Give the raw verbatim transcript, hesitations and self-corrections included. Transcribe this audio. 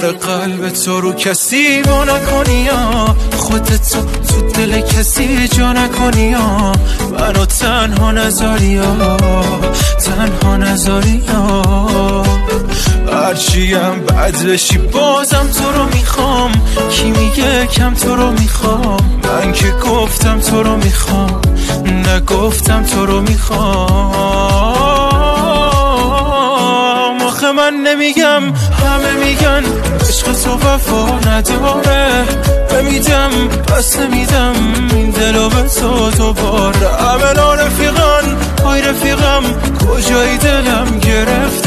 کار قلب تو رو کسی با نکنی یا خودت تو تو دل کسی جا نکنی یا منو تنها نذاری یا تنها نذاری یا هرچیم بد بشی بازم تو رو میخوام. کی میگه کم تو رو میخوام؟ من که گفتم تو رو میخوام، نگفتم تو رو میخوام. آخه من نمیگم، همه میگن عشق تو وفا نداره. بمیدم پس نمیدم این دلو به تو دوباره. همه رفیقان های رفیقم کجای دلم گرفت